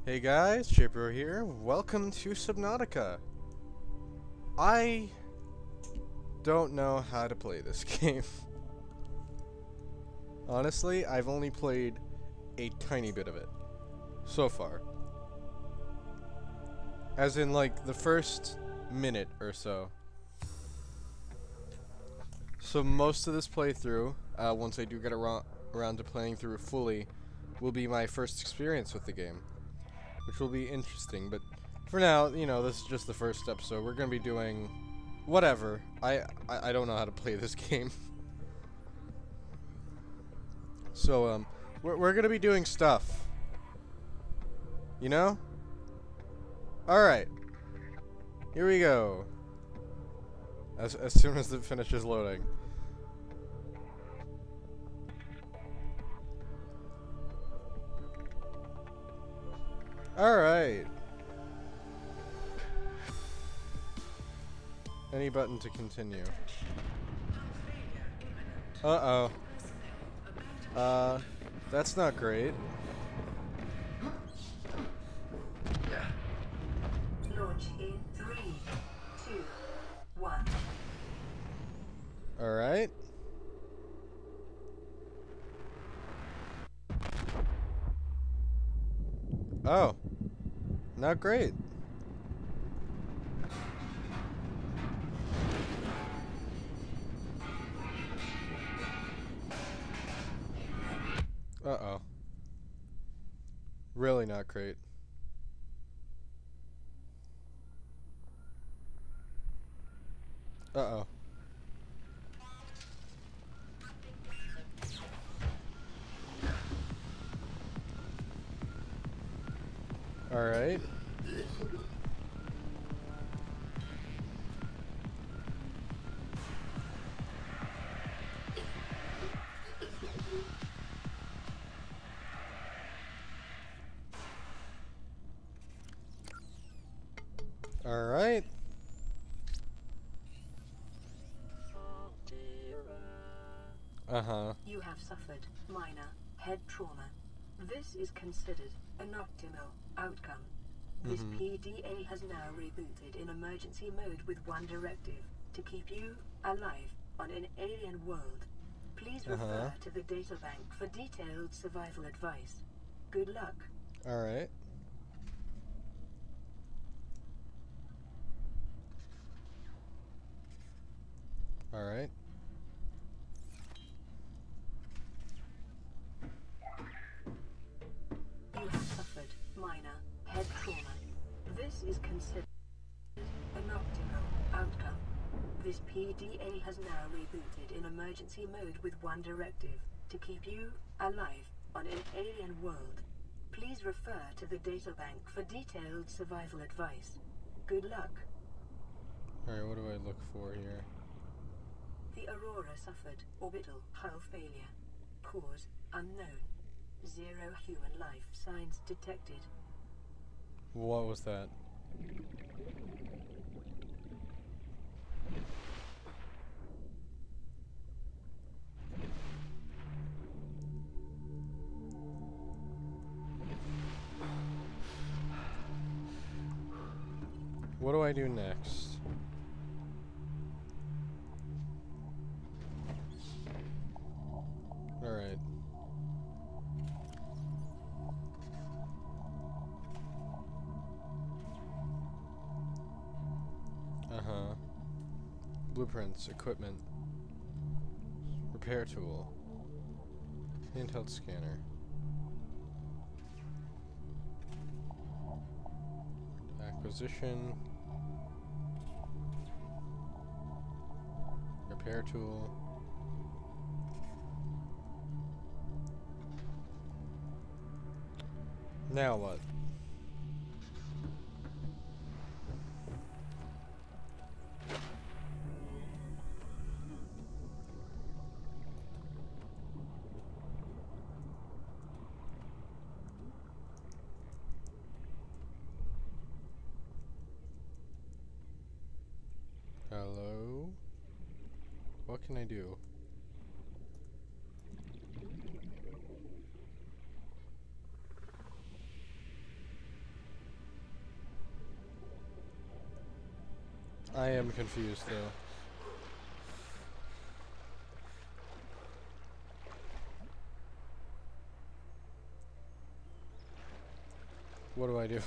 Hey guys, Chipper here. Welcome to Subnautica. I don't know how to play this game. Honestly, I've only played a tiny bit of it so far. As in, like, the first minute or so. So most of this playthrough, once I do get around to playing through fully, will be my first experience with the game, which will be interesting. But for now, you know, this is just the first episode. We're gonna be doing whatever. I don't know how to play this game. So we're gonna be doing stuff. You know? Alright. Here we go. As soon as it finishes loading. Alright. Any button to continue. Uh-oh. That's not great. Launch in 3, 2, 1. Alright. Oh. Not great. Uh-oh. Really not great. Uh-oh. Alright. Alright. Uh-huh. You have suffered minor head trauma. This is considered an optimal outcome. This PDA has now rebooted in emergency mode with one directive: to keep you alive on an alien world. Please refer to the databank for detailed survival advice. Good luck. Alright. Alright. You have suffered minor head trauma. This is considered an optimal outcome. This PDA has now rebooted in emergency mode with one directive: to keep you alive on an alien world. Please refer to the databank for detailed survival advice. Good luck. Alright, what do I look for here? The Aurora suffered orbital hull failure. Cause unknown. 0 human life signs detected. What was that? What do I do next? Alright. Uh-huh. Blueprints, equipment. Repair tool. Handheld scanner. Acquisition. Repair tool. Now what? Hello? What can I do? I am confused though. What do I do?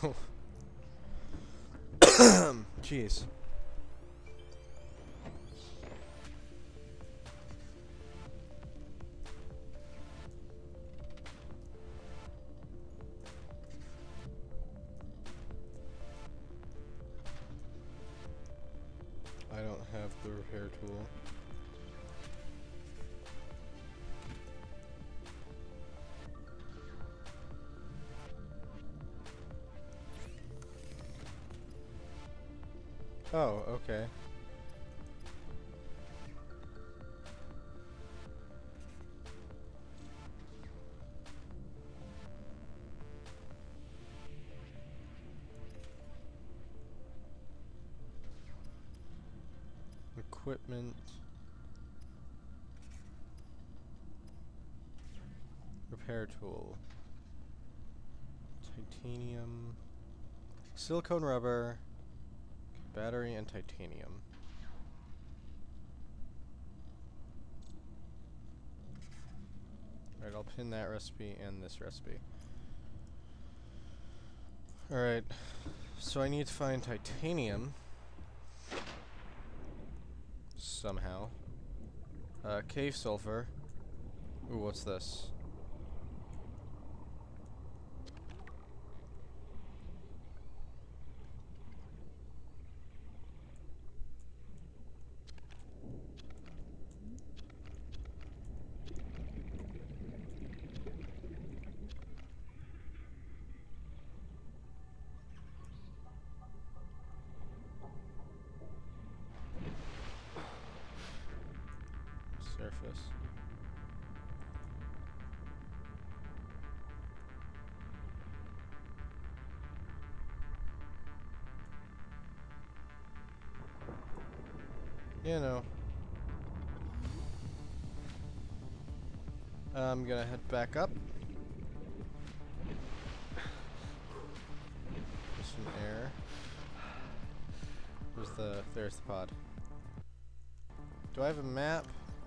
Jeez. I don't have the repair tool. Oh, okay. Equipment. Repair tool. Titanium. Silicone rubber. Battery and titanium. Alright, I'll pin that recipe and this recipe. Alright, so I need to find titanium. Somehow. Cave sulfur. Ooh, what's this? Surface. You know. I'm gonna head back up. There's some air. There's the pod. Do I have a map?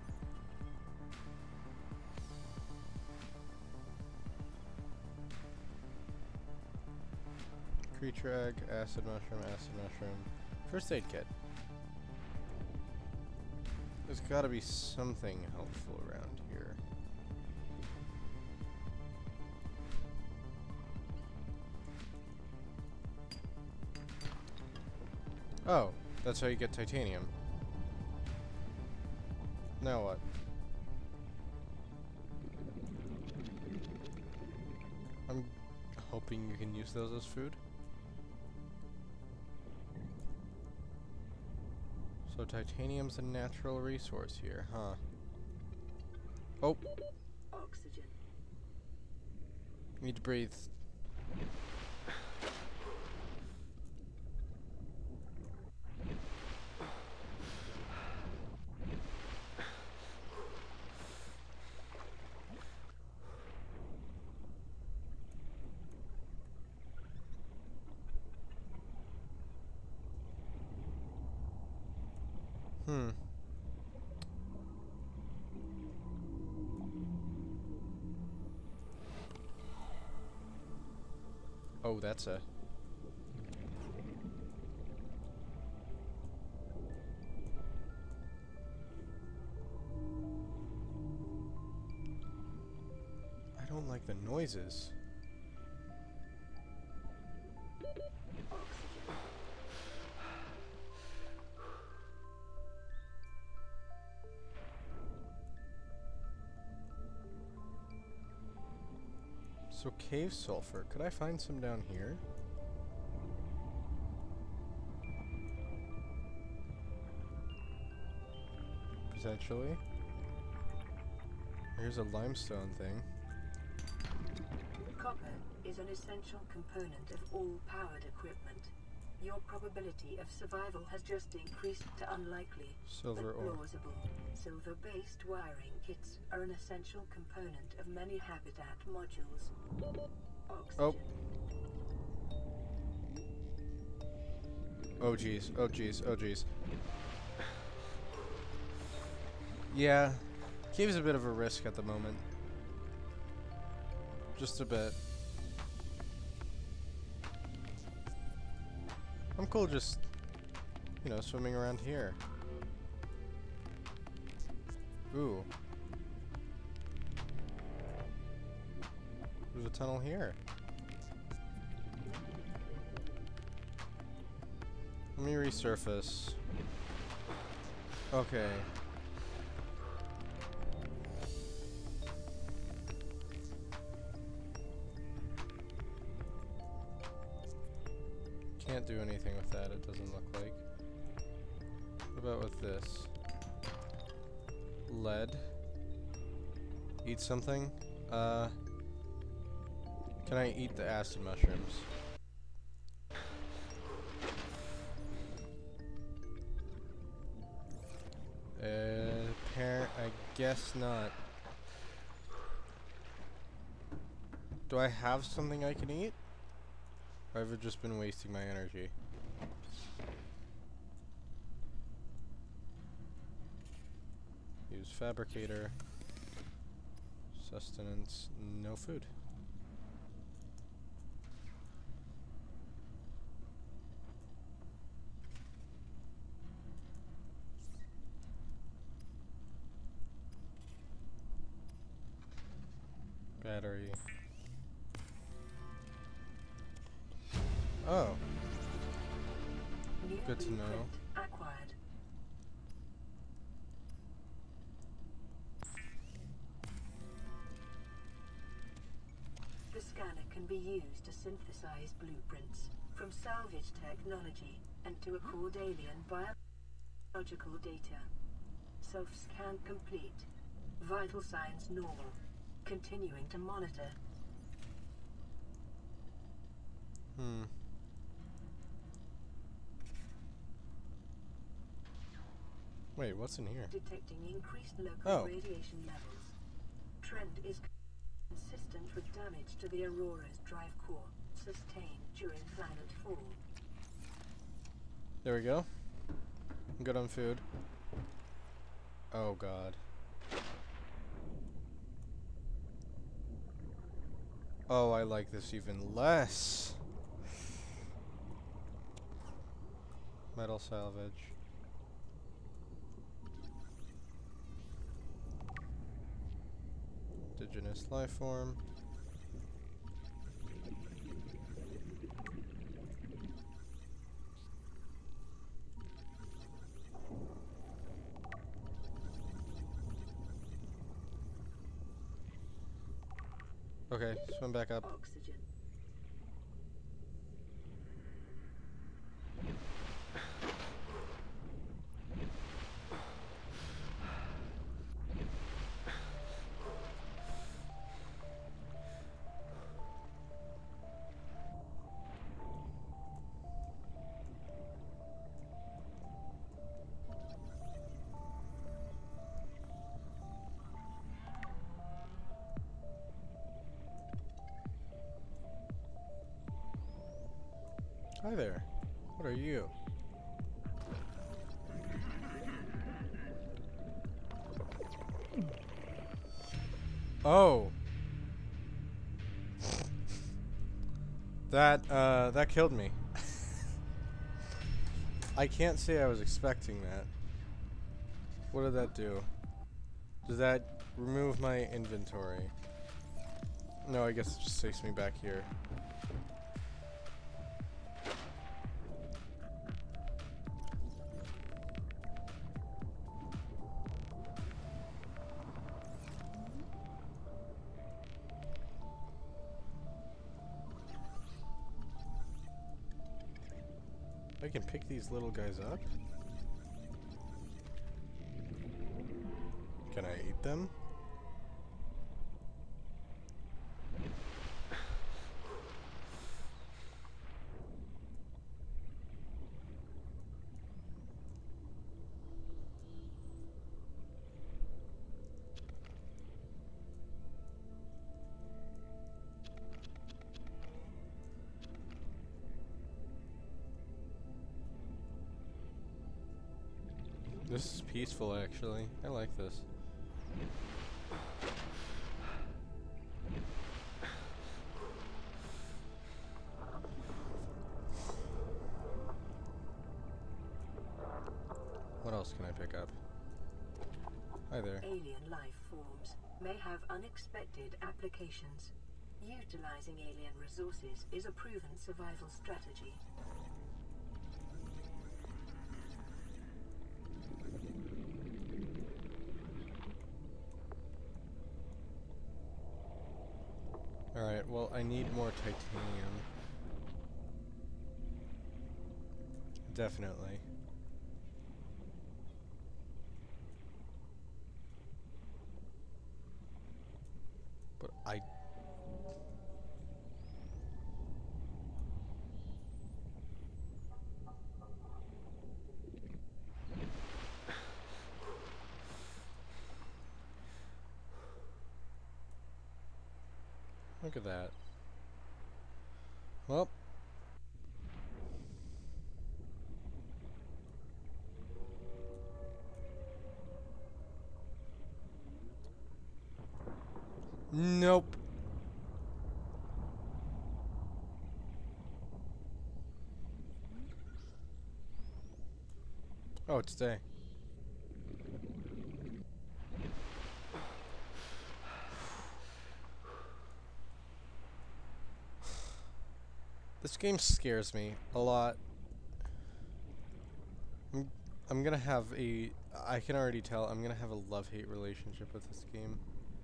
Creature egg, acid mushroom. First aid kit. There's gotta be something helpful around here. Oh, that's how you get titanium. Now what? I'm hoping you can use those as food. So titanium's a natural resource here, huh? Oh! Oxygen. Need to breathe. Oh, that's a... I don't like the noises. So cave sulfur, could I find some down here? Potentially. Here's a limestone thing. Copper is an essential component of all powered equipment. Your probability of survival has just increased to unlikely, Silver but ore. plausible. Silver-based wiring kits are an essential component of many habitat modules. Oxygen. Oh. Oh jeez, oh jeez, oh jeez. Yeah, cave's a bit of a risk at the moment. Just a bit. I'm cool just, you know, swimming around here. Ooh. There's a tunnel here. Let me resurface. Okay. Can't do anything with that, it doesn't look like. What about with this? Lead. Eat something? Can I eat the acid mushrooms? I guess not. Do I have something I can eat? Or have I just been wasting my energy? Use fabricator. Sustenance. No food. Battery. Oh. New Good to know. blueprint acquired. The scanner can be used to synthesize blueprints from salvage technology and to record alien biological data. Self-scan complete. Vital signs normal. Continuing to monitor. Wait, what's in here? Detecting increased local radiation levels. Trend is consistent with damage to the Aurora's drive core sustained during planet fall. There we go. I'm good on food. Oh god. Oh, I like this even less. Metal salvage. Indigenous life form. Okay, swim back up. Oxygen. Hi there. What are you? Oh. That killed me. I can't say I was expecting that. What did that do? Does that remove my inventory? No, I guess it just takes me back here. I can pick these little guys up? Can I eat them? This is peaceful, actually. I like this. What else can I pick up? Hi there. Alien life forms may have unexpected applications. Utilizing alien resources is a proven survival strategy. Alright, well, I need more titanium. Definitely. But I... Look at that. Well... Nope. Oh, it's day. This game scares me a lot. I'm gonna have a... I can already tell I'm gonna have a love-hate relationship with this game.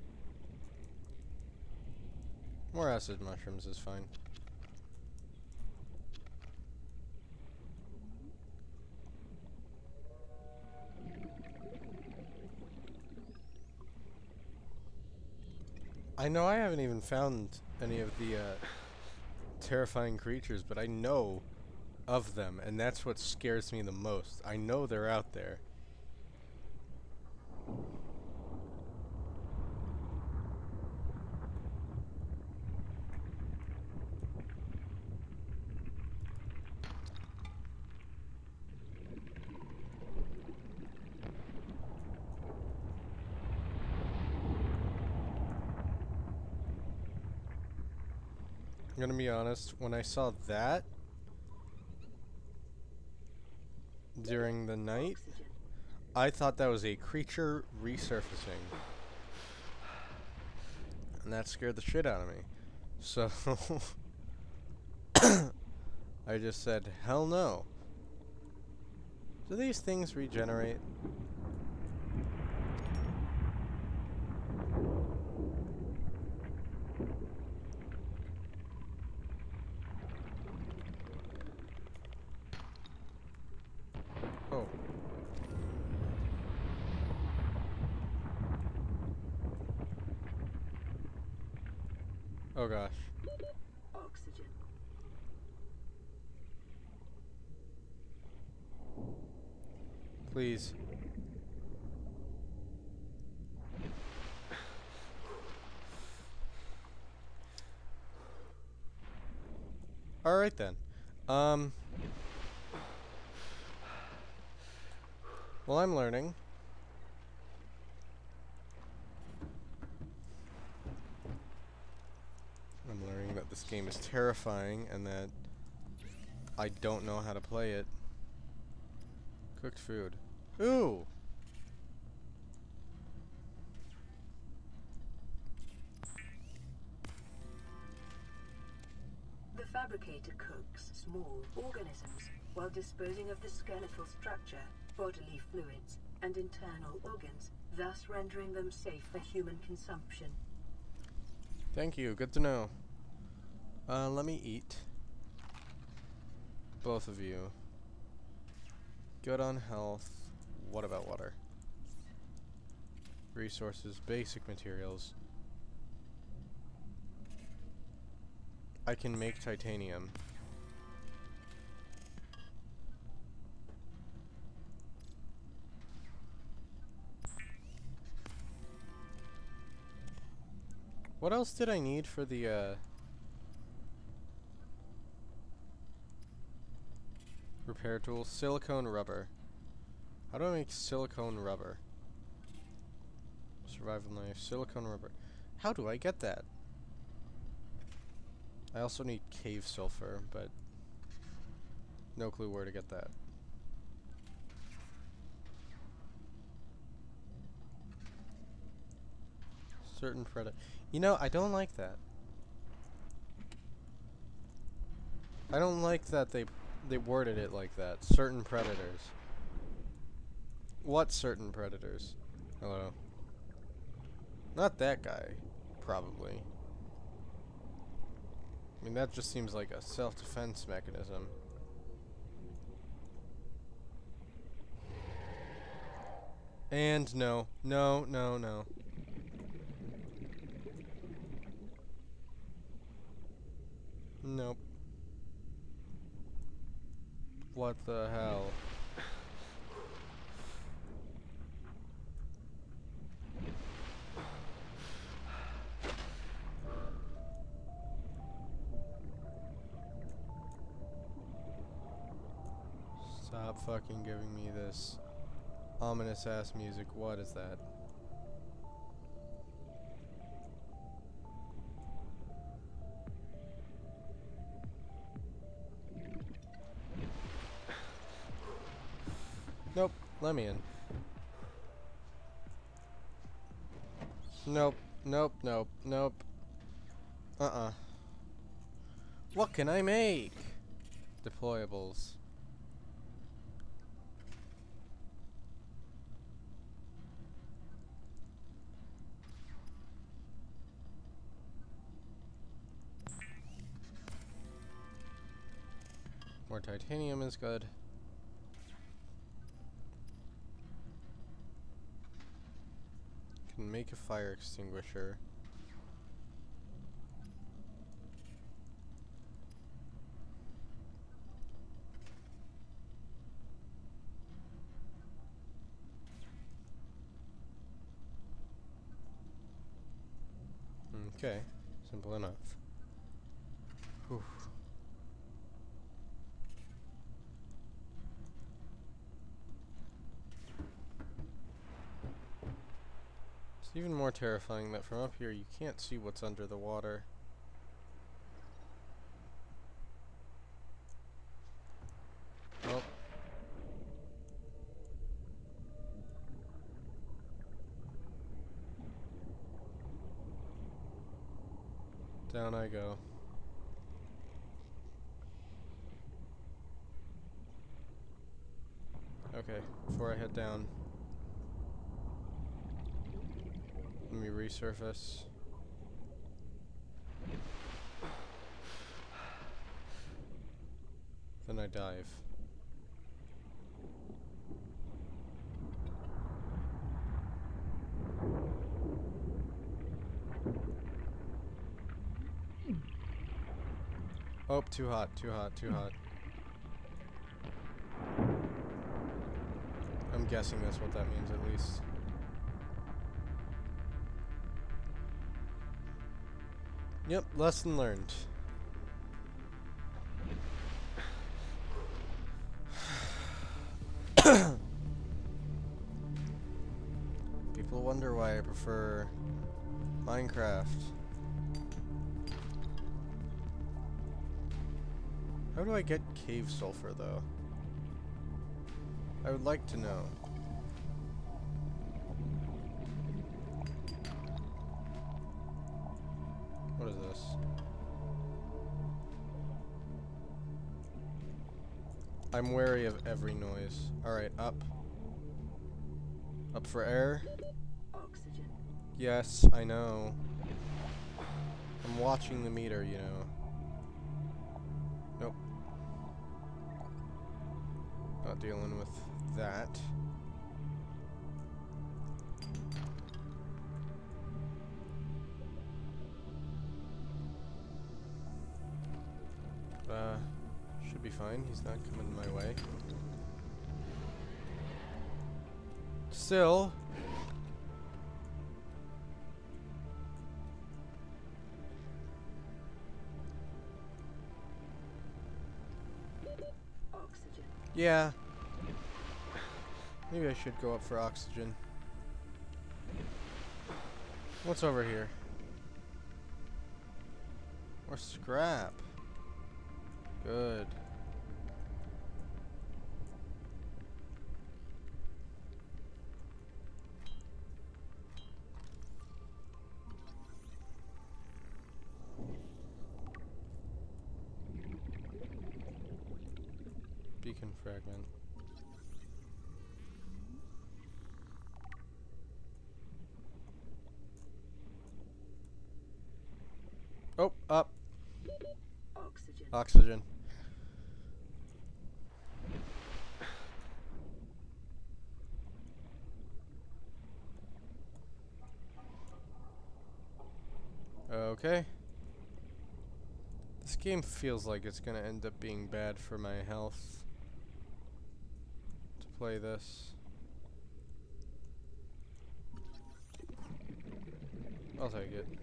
More acid mushrooms is fine. I know I haven't even found any of the terrifying creatures, but I know of them, and that's what scares me the most. I know they're out there. I'm gonna be honest, when I saw that during the night, I thought that was a creature resurfacing. And that scared the shit out of me. So I just said, hell no. Do these things regenerate? Oh. Oh gosh. Oxygen. Please. Alright then. Well, I'm learning. I'm learning that this game is terrifying and that I don't know how to play it. Cooked food. Ooh! The fabricator cooks small organisms while disposing of the skeletal structure, bodily fluids, and internal organs, thus rendering them safe for human consumption. Thank you, good to know. Let me eat. Both of you. Good on health. What about water? Resources, basic materials. I can make titanium. What else did I need for the repair tools? Silicone rubber. How do I make silicone rubber? Survival knife, silicone rubber. How do I get that? I also need cave sulfur, but no clue where to get that. Certain predator. You know, I don't like that. I don't like that they worded it like that. Certain predators. What certain predators? Hello. Not that guy, probably. I mean, that just seems like a self-defense mechanism. And no. No, no, no. Nope. What the hell? Stop fucking giving me this ominous ass music. What is that? Nope, let me in. Nope, nope, nope, nope. What can I make? Deployables. More titanium is good. Can make a fire extinguisher. Okay, simple enough. Whew. It's even more terrifying that from up here you can't see what's under the water. Oh. Down I go. Okay, before I head down, let me resurface. Then I dive. Oh, too hot, too hot, too hot. I'm guessing that's what that means, at least. Yep, lesson learned. People wonder why I prefer Minecraft. How do I get cave sulfur, though? I would like to know. What is this? I'm wary of every noise. Alright, up. Up for air? Oxygen. Yes, I know. I'm watching the meter, you know. Nope. Not dealing with that. Should be fine. He's not coming my way. Still. Oxygen. Yeah. Maybe I should go up for oxygen. What's over here? More scrap. Good. Beacon fragment. Oh, up. Oxygen. Oxygen. Okay. This game feels like it's gonna end up being bad for my health to play this. I'll take it.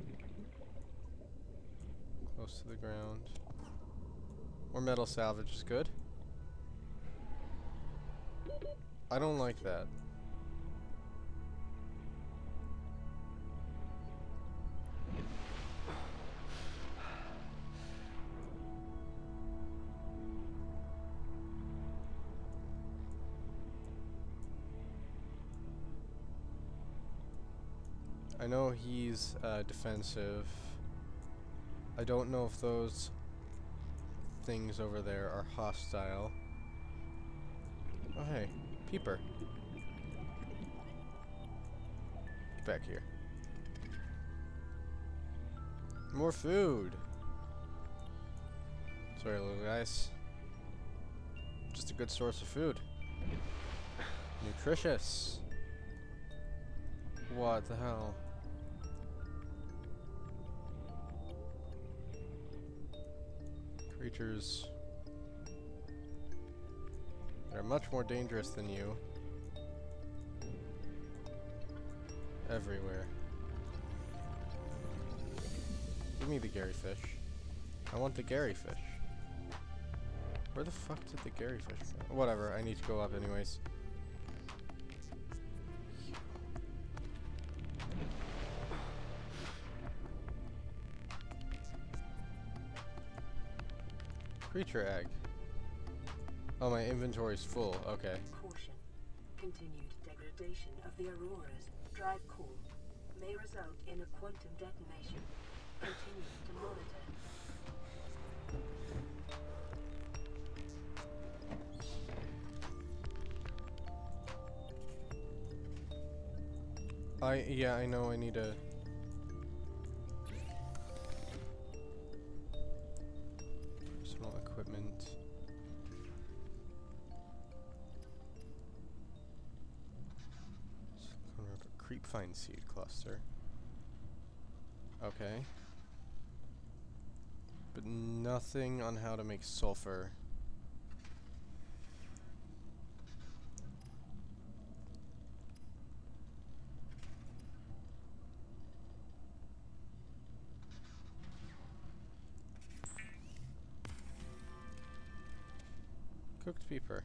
Close to the ground. More metal salvage is good. I don't like that. I know he's defensive. I don't know if those things over there are hostile. Oh hey, Peeper. Get back here. More food. Sorry, little guys. Just a good source of food. Nutritious. What the hell? Creatures that are much more dangerous than you. Everywhere. Give me the Gary fish. I want the Gary fish. Where the fuck did the Gary fish go? Whatever, I need to go up anyways. Creature egg. Oh, my inventory's full. Okay. Caution. Continued degradation of the Aurora's drive core may result in a quantum detonation. Continue to monitor. Yeah, I know I need to... Personal equipment. Creep find seed cluster. Okay. But nothing on how to make sulfur. Cooked peeper.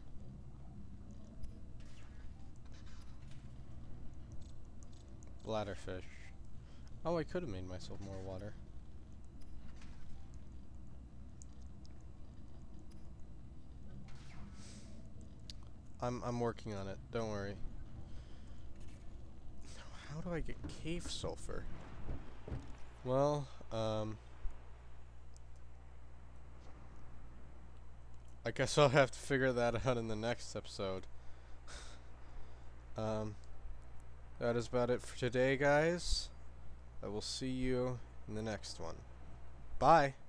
Bladderfish. Oh, I could have made myself more water. I'm working on it. Don't worry. How do I get cave sulfur? Well, I guess I'll have to figure that out in the next episode. That is about it for today, guys. I will see you in the next one. Bye!